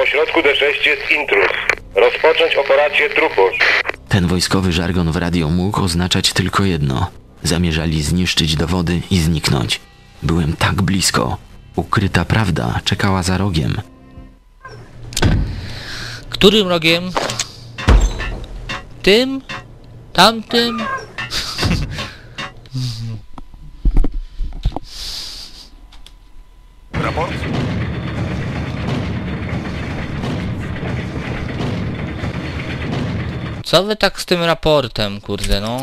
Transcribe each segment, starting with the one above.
ośrodku D6 jest intruz. Rozpocząć operację truposz. Ten wojskowy żargon w radio mógł oznaczać tylko jedno. Zamierzali zniszczyć dowody i zniknąć. Byłem tak blisko. Ukryta prawda czekała za rogiem. Którym rogiem? Tym? Tamtym? Raport? Co wy tak z tym raportem, kurde, no?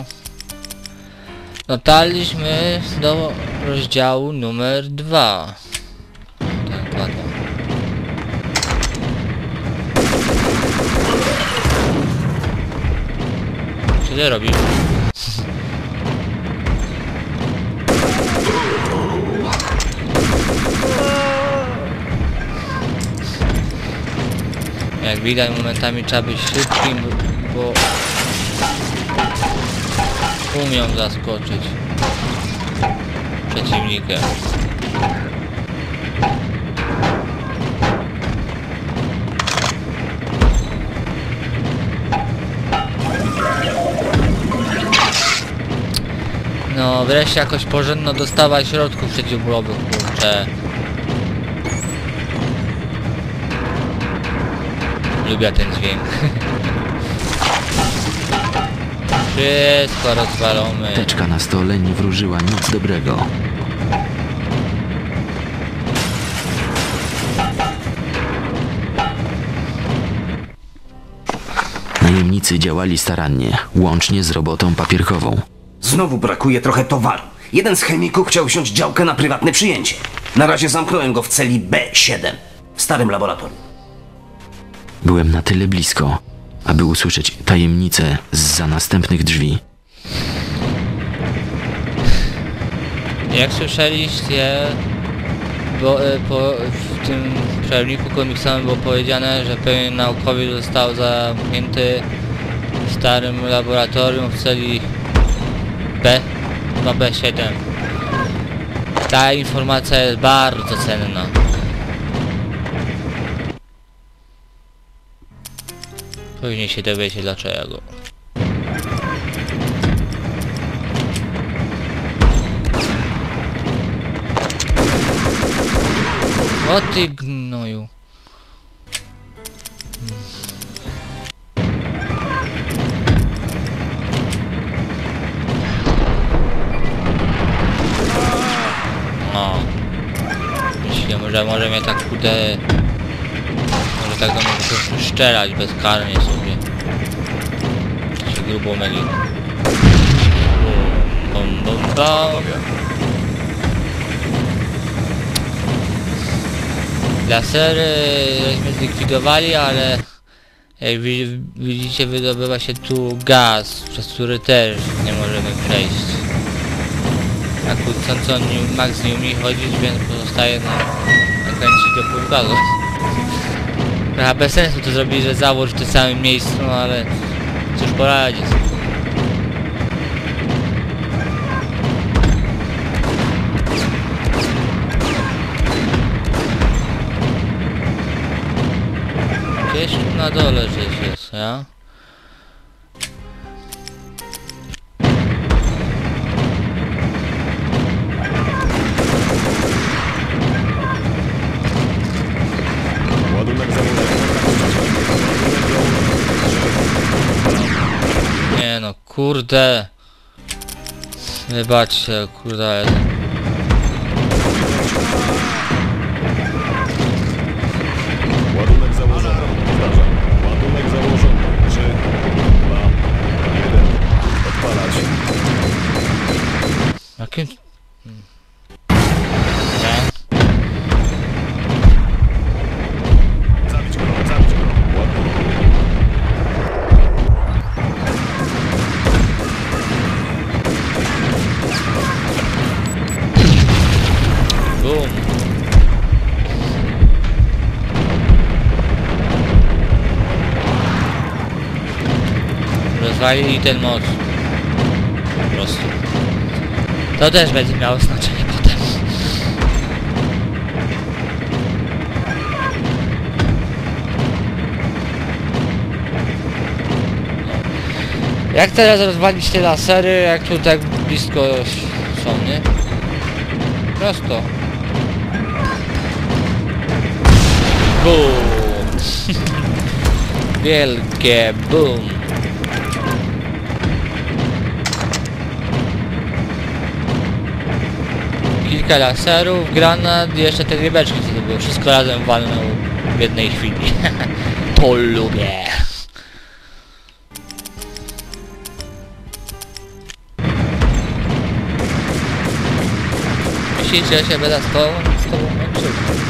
Dotarliśmy do rozdziału numer 2. Tak, ładnie. Co ty robisz? Jak widać, momentami trzeba być szybkim, bo umią zaskoczyć przeciwnika. No, wreszcie jakoś porządna dostawa środków przeciwbólowych, kurczę. Lubię ten dźwięk. Wszystko rozwalone. Teczka na stole nie wróżyła nic dobrego. Najemnicy działali starannie, łącznie z robotą papierkową. Znowu brakuje trochę towaru. Jeden z chemików chciał wziąć działkę na prywatne przyjęcie. Na razie zamknąłem go w celi B7, w starym laboratorium. Byłem na tyle blisko, aby usłyszeć tajemnicę zza następnych drzwi. Jak słyszeliście, w tym przerwniku komiksowym było powiedziane, że pewien naukowiec został zamknięty w starym laboratorium w celi B7. Ta informacja jest bardzo cenna. Później się dowiecie dlaczego. O ty gnoju. O. Myślę, że może mnie tak kudę... Może tak do mnie po prostu szczerać bezkarnie sobie. Się grubo myli. Bum, bum, bum. Lasery żeśmy zlikwidowali, ale jak widzicie, wydobywa się tu gaz, przez który też nie możemy przejść. A kłócąco Max nie umie chodzić, więc pozostaje nakręcić do gazu. Trochę bez sensu to zrobić, że założ w tym samym miejscu, no ale cóż poradzić. Gdzieś tu na dole gdzieś jest, ja? Ładunek założony. Nie no, kurde. Wybaczcie, kurde, ale... Ładunek założony. Powtarzam. Ładunek założony. 3, 2, 1. Odpalać. Jakim... Zabić go, zabić go. Ładunek. Bum. Rozwalili ten most. Po prostu. To też będzie miało znaczenie potem. Jak teraz rozwalić te lasery, jak tu tak blisko są, nie? Prosto. Boom! Wielkie boom! Kilka laserów, granat i jeszcze te rybeczki, co to było. Wszystko razem walnął w jednej chwili. To lubię! Myślisz, że ja się będę z tobą męczył?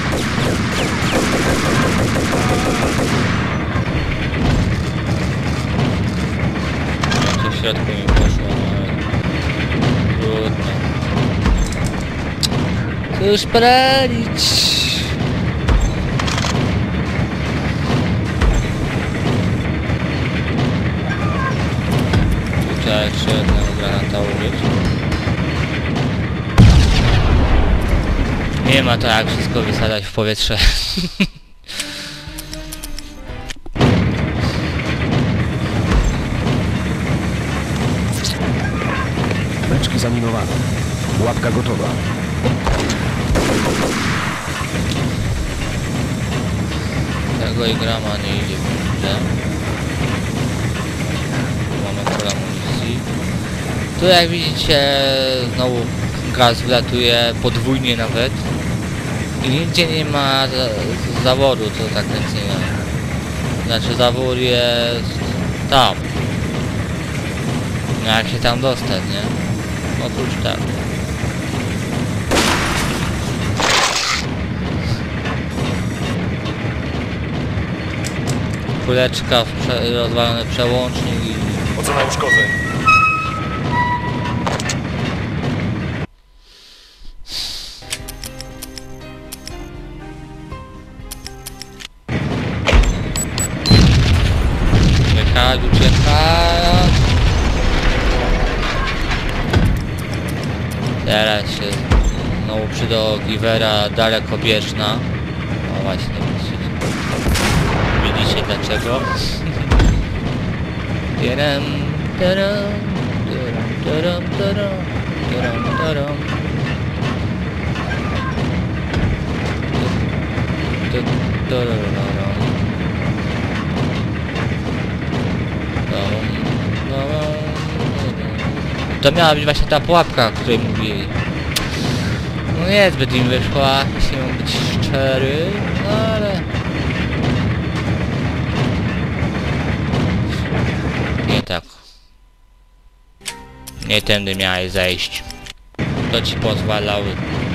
Co w środku mi poszło, no ale... Trudno. Cóż poradzić? Tu trzeba jeszcze jednego granata użyć. Nie ma to jak wszystko wysadzać w powietrze. Beczki zaminowane. Łapka gotowa. Tego i grama nie idzie, widzę. Tu mamy pole amunicji. Tu jak widzicie znowu gaz wlatuje podwójnie nawet. I nigdzie nie ma zaworu, co tak kręcenia. Znaczy zawór jest tam. No jak się tam dostać, nie? Otóż tak. Kuleczka w rozwalony przełącznik i... Ocena uszkodzeń. Uciekać. Teraz się znowu przyda ogniwera dalekobieżna. O właśnie, widzicie dlaczego? Taram, taram, taram, taram, taram, taram. To miała być właśnie ta pułapka, o której mówili. No niezbyt im wyszła, jeśli mam być szczery, no ale... Nie tak. Nie tędy miałeś zejść. To ci pozwalały.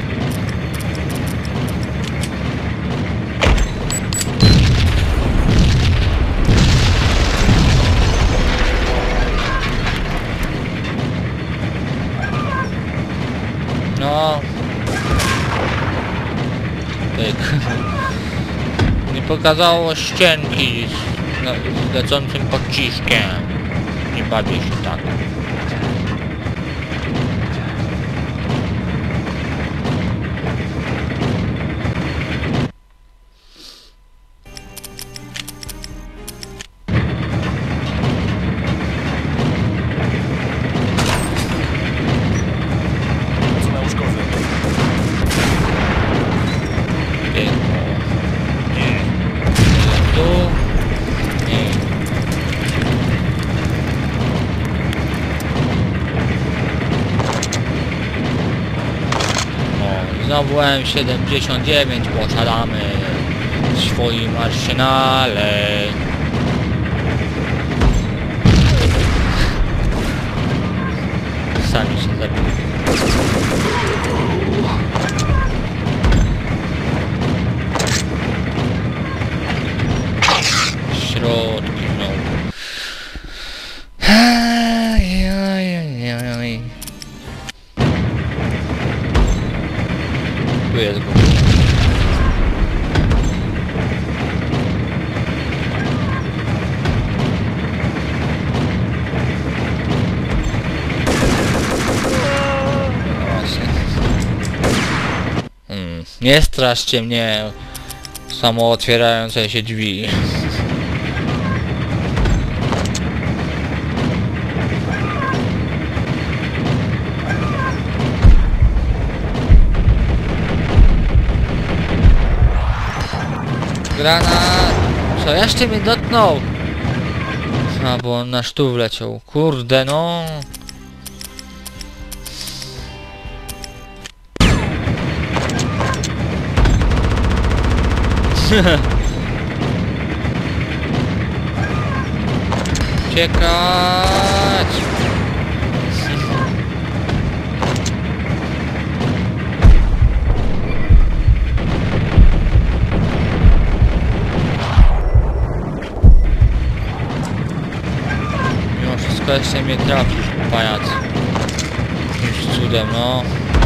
No. Tak. Nie pokazało ścianki z lecącym pociskiem. Nie bawię się tak. Ocena uszkodzeń. Tu. Nie. O, znowu M79 posiadamy w swoim arsenale. Sami się zabili. Środki znowu. Tu jest go. Nie straszcie mnie samo otwierające się drzwi. Granat! Co, jeszcze mnie dotknął? A, bo on na sztu wleciał. Kurde, no. Uciekać! Mimo wszystko jeszcze mnie trafił, pajac. Jakimś cudem, no.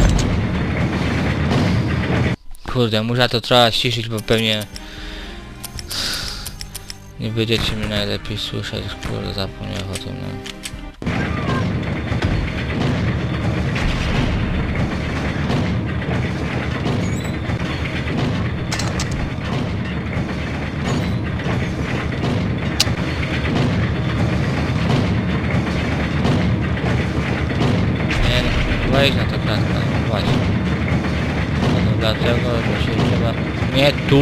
Kurde, muszę to trochę ściszyć, bo pewnie nie będziecie mnie najlepiej słyszeć. Kurde, zapomniałem o tym, no. Nie, no, wejdź na tę klatkę, no właśnie. No dlatego, że się trzeba... Nie tu!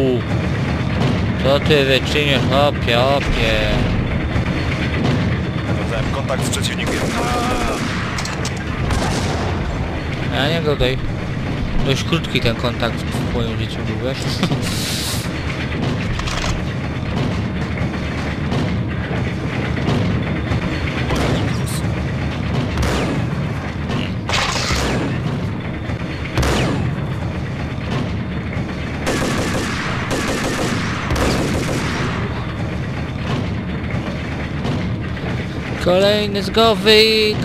Co ty wyczynisz, opie, opie? Nawiązałem kontakt z przeciwnikiem. Ja nie gadaj. Dość krótki ten kontakt w moim życiu był, wiesz? Kolejny z gowy.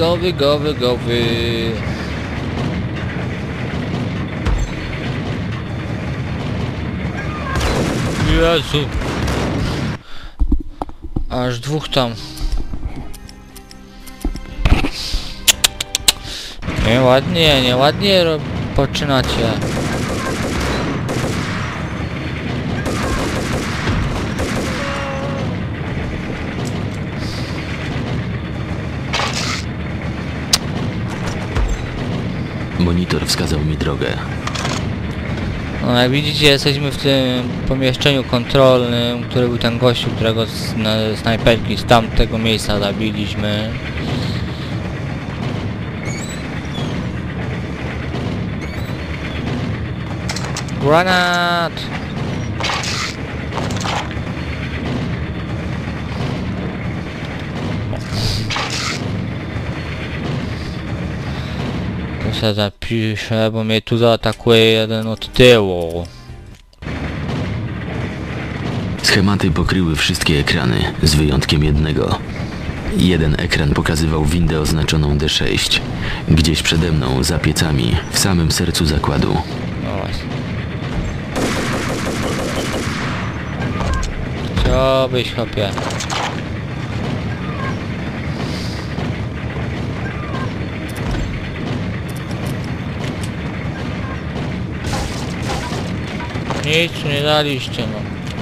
Jezu. Aż dwóch tam. Nieładnie poczynacie. Monitor wskazał mi drogę. No jak widzicie, jesteśmy w tym pomieszczeniu kontrolnym, który był ten gościu, którego z snajperki z tamtego miejsca zabiliśmy. Granat! To się zapiszę, bo mnie tu zaatakuje jeden od tyłu. Schematy pokryły wszystkie ekrany, z wyjątkiem jednego. Jeden ekran pokazywał windę oznaczoną D6. Gdzieś przede mną, za piecami, w samym sercu zakładu. No właśnie. Chciałbyś, chłopie. Nic nie daliście, no.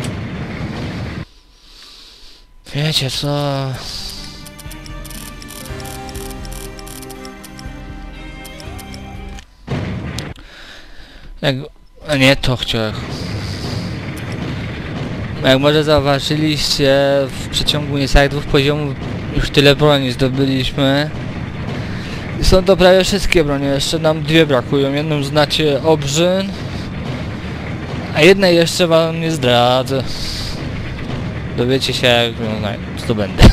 Wiecie co? Jak... A nie to chciałem. Jak może zauważyliście, w przeciągu niecałych 2 poziomów już tyle broni zdobyliśmy. I są to prawie wszystkie bronie, jeszcze nam 2 brakują. Jedną znacie Obrzyn, a jednej jeszcze wam nie zdradzę. Dowiecie się, jak ją zdobędę.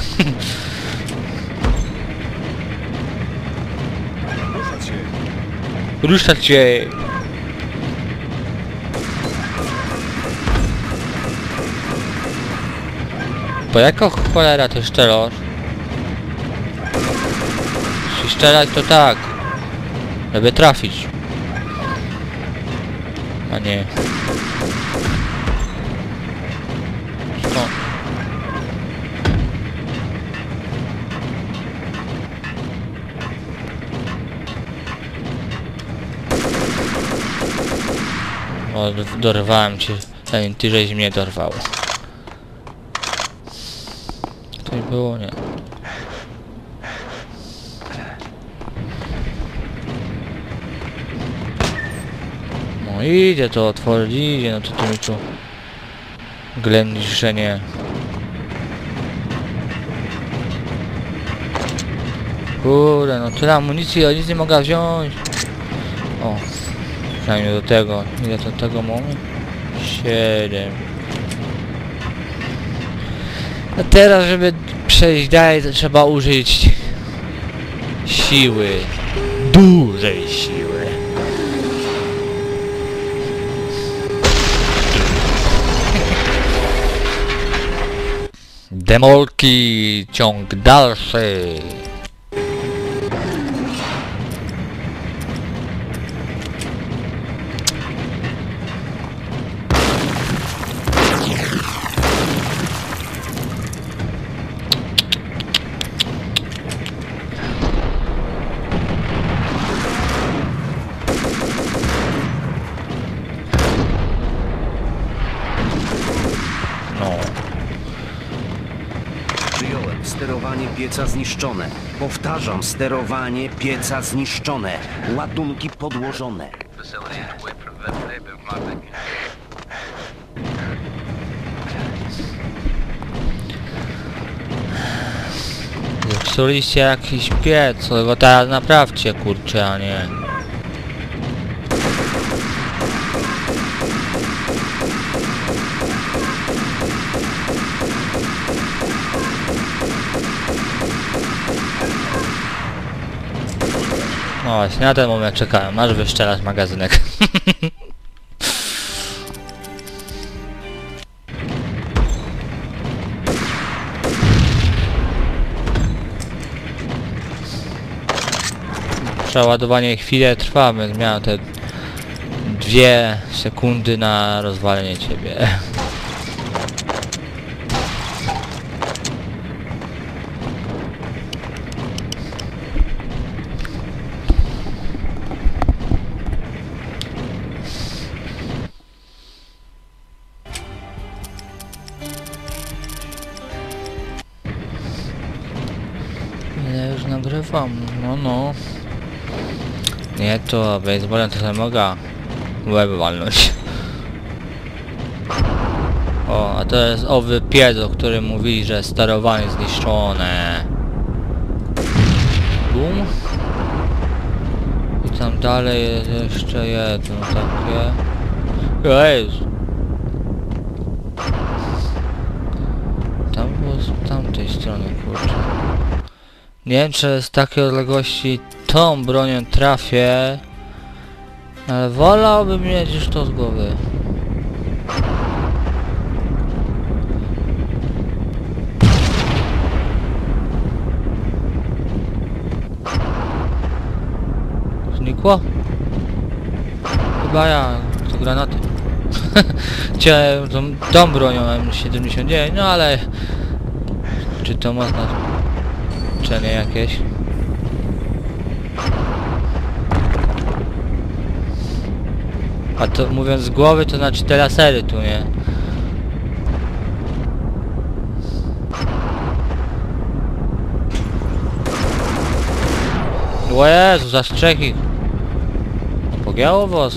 Ruszać się! Bo jako cholera to szczerosz? Jeśli strzelać to tak, żeby trafić. A nie. Skąd? O, dorwałem cię, zanim ty żeś mnie dorwał. To nie było, nie. No idzie to otworzyć, idzie, no to tu mi tu Glężenie. Kurde, no tyle amunicji, ja nic nie mogę wziąć. O, przynajmniej do tego. Ile to tego mamy? 7. A teraz, żeby przejść dalej, to trzeba użyć siły. Dużej siły. Demolki, ciąg dalszy. No. Przyjąłem. Sterowanie pieca zniszczone. Powtarzam, sterowanie pieca zniszczone. Ładunki podłożone. Zepsuliście jakiś piec, to go teraz naprawcie, kurczę, a nie. No właśnie, na ten moment czekałem, aż wyszczelasz magazynek. Przeładowanie chwilę trwa, więc miałem te 2 sekundy na rozwalenie ciebie. Ile już nagrywam? No. Nie, to baseballem to sobie mogę łeb walnąć. O, a to jest owy piec, o którym mówili, że sterowanie zniszczone. Bum. I tam dalej jest jeszcze jedno takie. Jezu. Tam było z tamtej strony, kurczę. Nie wiem, czy z takiej odległości tą bronią trafię, ale wolałbym mieć już to z głowy. Znikło? Chyba ja, to granaty. Chciałem tą bronią M79, no ale czy to ma znaczenie jakieś? A to mówiąc z głowy, to znaczy te lasery tu, nie? O Jezu, zastrzeki! Pogięło was?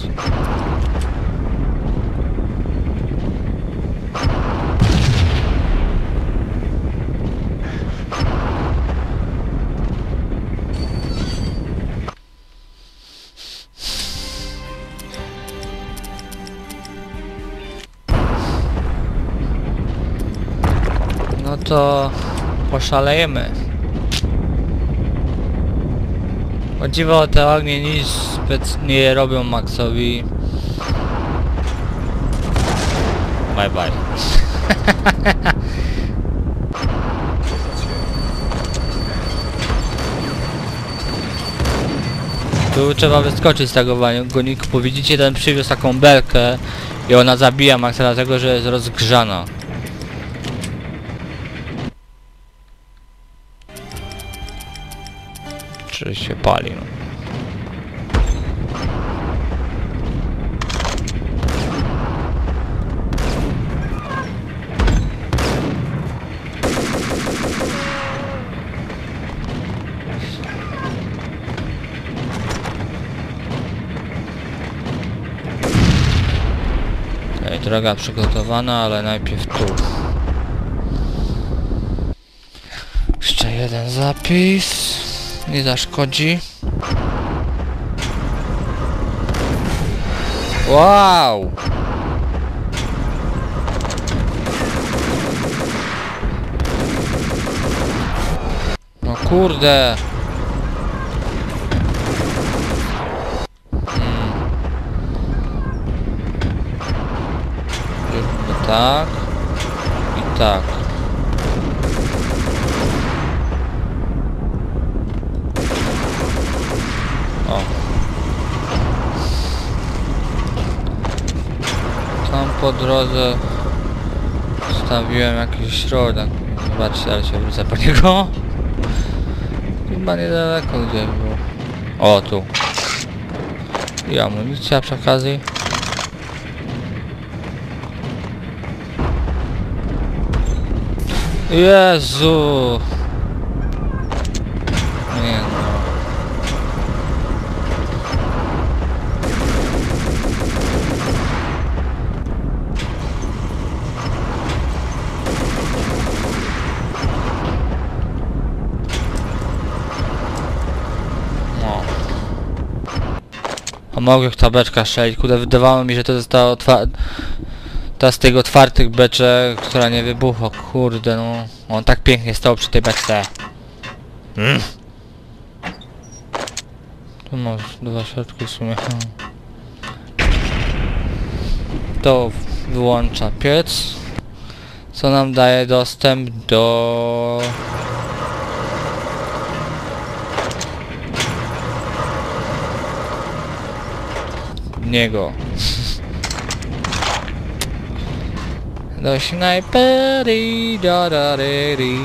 No to poszalejemy. O dziwo, te ognie nic nie robią Maxowi. Bye bye. Tu trzeba wyskoczyć z tego goniku. Widzicie, ten przywiózł taką belkę i ona zabija Maxa dlatego, że jest rozgrzana. Czy się pali, no. droga przygotowana, ale najpierw tu. Jeszcze jeden zapis. Nie zaszkodzi. Wow! No kurde! Zróbmy tak. I tak. O. Tam po drodze stawiłem jakiś środek. Zobaczcie, ale się wrócę po niego. Chyba niedaleko gdzieś było. O, tu. I amunicja przy okazji. Jezu! Nie no. No. A mogę w ta beczka strzelić, kurde, wydawało mi się, że to jest ta z tych otwartych beczek, która nie wybuchła, kurde no. On tak pięknie stał przy tej beczce. Tu masz dwa środki w sumie. To wyłącza piec, co nam daje dostęp do niego. Do snajpery, da-da-ry-ry.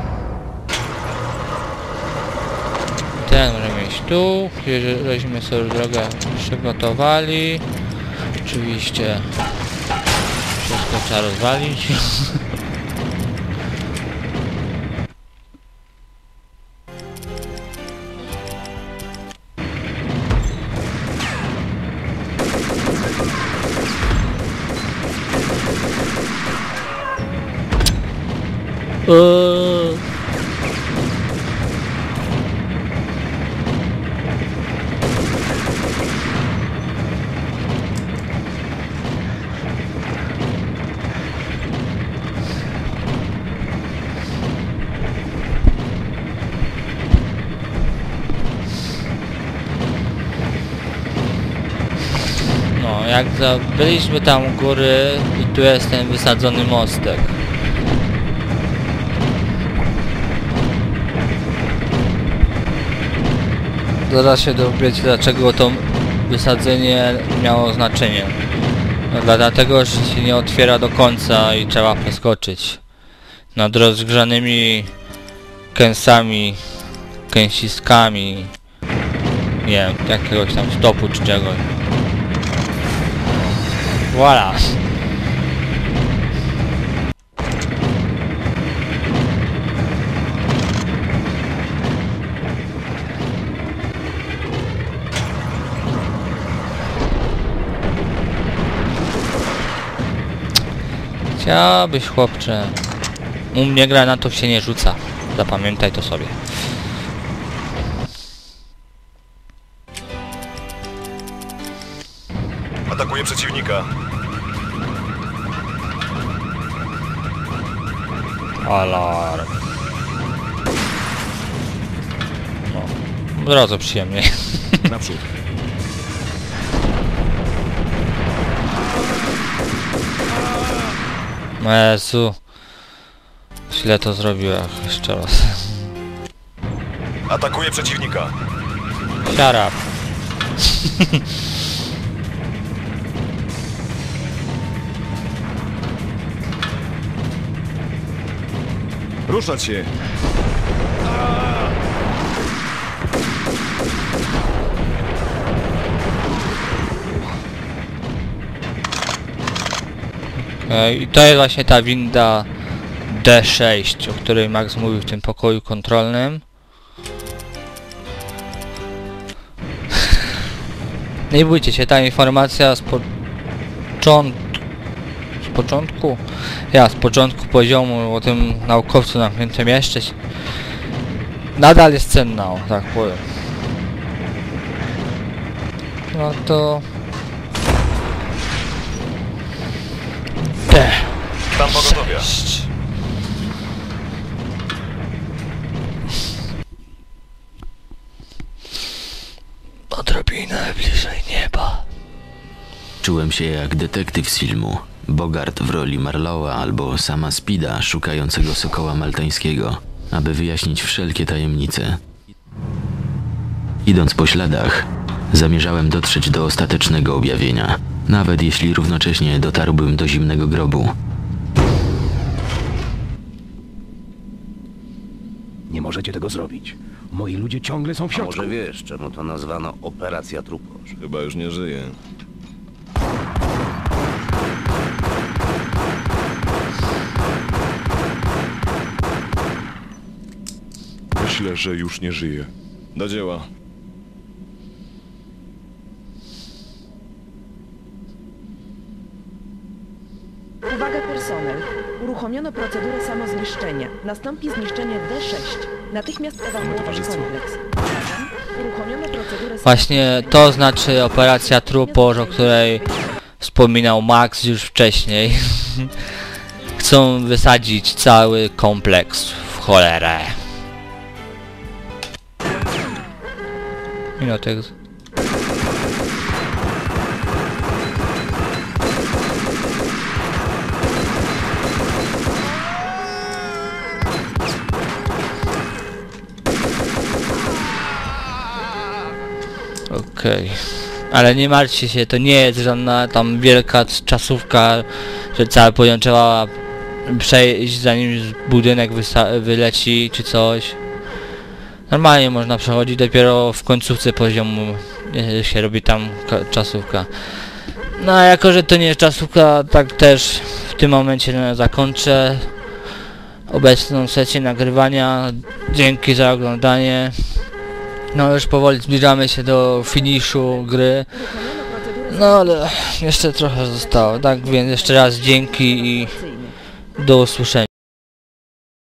Ten możemy iść tu, żeśmy sobie drogę przygotowali. Oczywiście wszystko trzeba rozwalić. No, jak byliśmy tam u góry i tu jest ten wysadzony mostek. Zaraz się dowiecie, dlaczego to wysadzenie miało znaczenie. No, dlatego, że się nie otwiera do końca i trzeba przeskoczyć nad rozgrzanymi kęsami, kęsiskami, nie wiem, jakiegoś tam stopu czy czegoś. Voilà. Chciałbyś, chłopcze. U mnie granatów się nie rzuca. Zapamiętaj to sobie. Atakuje przeciwnika. Alarm. No. Bardzo przyjemnie. Naprzód. Jezu. Źle to zrobiłem. Jeszcze raz. Atakuje przeciwnika. Siarap. Ruszać się! I to jest właśnie ta winda D6, o której Max mówił w tym pokoju kontrolnym. Nie bójcie się, ta informacja z początku początku. Ja z początku poziomu o tym naukowcu zamkniętym jeszcze nadal jest cenna, o, tak powiem. No to... Tam pogotowia. Odrobinę bliżej nieba. Czułem się jak detektyw z filmu. Bogart w roli Marlowa albo sama Speeda szukającego sokoła maltańskiego, aby wyjaśnić wszelkie tajemnice. Idąc po śladach, zamierzałem dotrzeć do ostatecznego objawienia, nawet jeśli równocześnie dotarłbym do zimnego grobu. Nie możecie tego zrobić. Moi ludzie ciągle są w środku. Może wiesz, czemu to nazwano Operacja Truposz? Chyba już nie żyje. Myślę, że już nie żyje. Do dzieła. Uwaga personel. Uruchomiono procedurę samozniszczenia. Nastąpi zniszczenie D6. Natychmiast ewakuować towarzystwo. kompleks. Uruchomiono procedurę Właśnie to znaczy operacja Truposz, o której wspominał Max już wcześniej. Chcą wysadzić cały kompleks w cholerę. Minutek. Okej. Ale nie martwcie się, to nie jest żadna tam wielka czasówka, że cały poziom trzeba przejść zanim budynek wyleci czy coś. Normalnie można przechodzić, dopiero w końcówce poziomu się robi tam czasówka. No a jako, że to nie jest czasówka, tak też w tym momencie zakończę obecną sesję nagrywania. Dzięki za oglądanie. No już powoli zbliżamy się do finiszu gry. No ale jeszcze trochę zostało, tak więc jeszcze raz dzięki i do usłyszenia.